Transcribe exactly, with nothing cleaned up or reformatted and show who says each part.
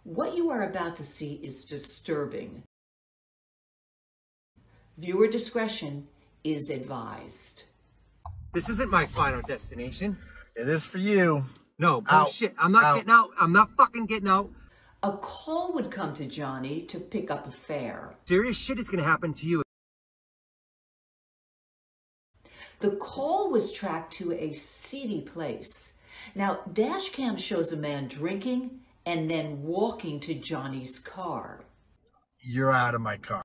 Speaker 1: What you are about to see is disturbing. Viewer discretion is advised.
Speaker 2: This isn't my final destination.
Speaker 3: It is for you.
Speaker 2: No,
Speaker 3: Out.
Speaker 2: bullshit. I'm not
Speaker 3: Out.
Speaker 2: getting out. I'm not fucking getting out.
Speaker 1: A call would come to Johnny to pick up a fare.
Speaker 2: Serious shit is gonna happen to you.
Speaker 1: The call was tracked to a seedy place. Now, dash cam shows a man drinking and then walking to Johnny's car.
Speaker 3: You're out of my car.